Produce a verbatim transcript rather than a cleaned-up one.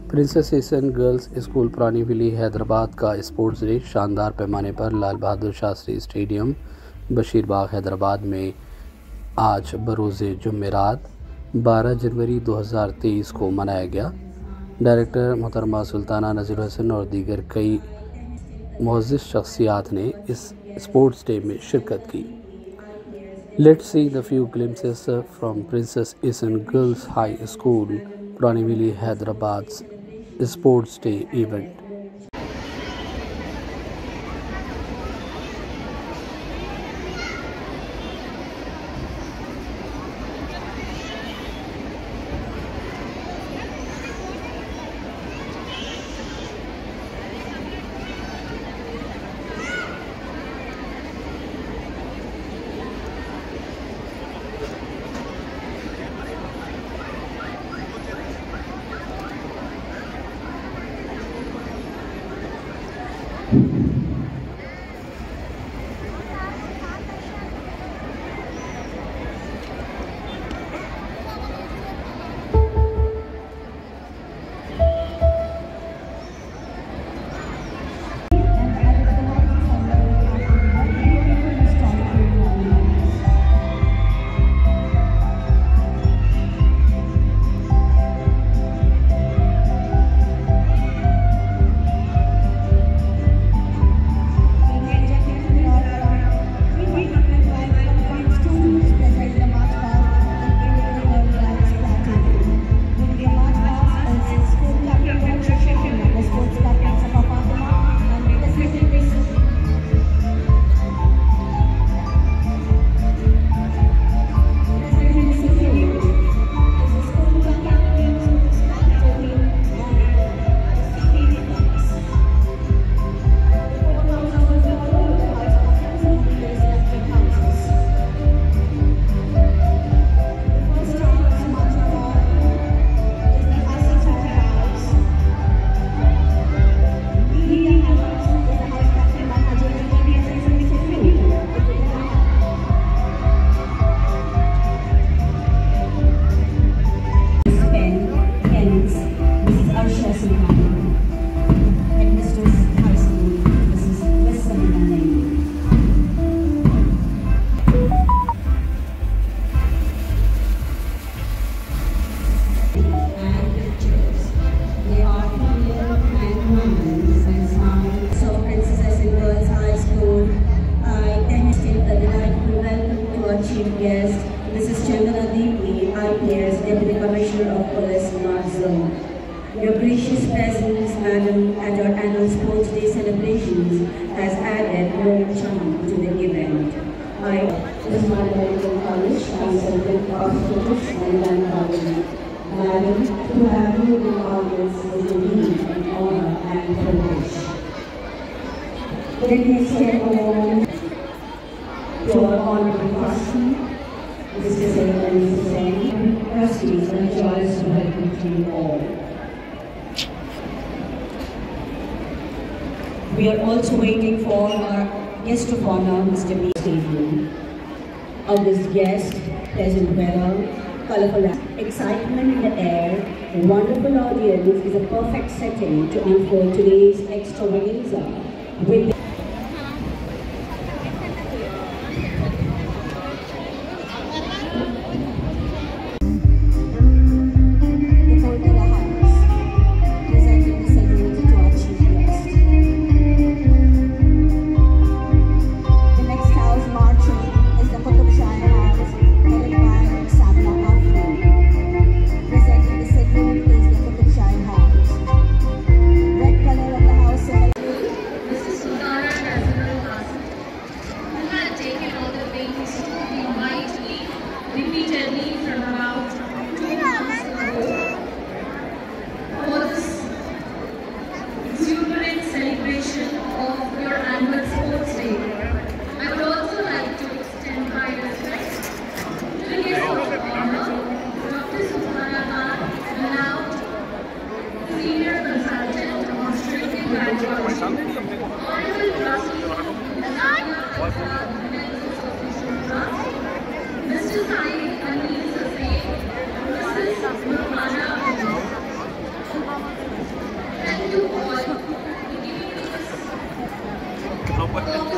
Princess Esin girls school Purani Haveli Hyderabad का sports day शानदार पैमाने पर लाल बहादुर शास्त्री स्टेडियम बशीरबाग हैदराबाद में आज बरोज़ जुमेरात बारह जनवरी दो हज़ार तेईस को मनाया गया। डायरेक्टर मोहतरमा सुल्ताना नज़ीर हसन और दीगर कई मुअज़्ज़िज़ शख्सियात ने इस स्पोर्ट्स डे में शिरकत की। Let's see the few glimpses from princess Esin girls high school Purani Haveli Hyderabad sports day event. Your gracious presence, Madam, at our annual Sports Day celebrations has added more charm to the event. I, this is my medical college, I celebrate hospitals and gynecology. Madam, to have you in the audience is indeed an honor and privilege. Let me extend a warm to our honorable trustee, Mister Sayyid and Missus Saini, trustees, and joyous welcome to you all. We are also waiting for our guest of honor, Mister B. Stadium. August guest, pleasant weather, colorful excitement in the air, a wonderful audience is a perfect setting to unfold today's extravaganza with to all individuals of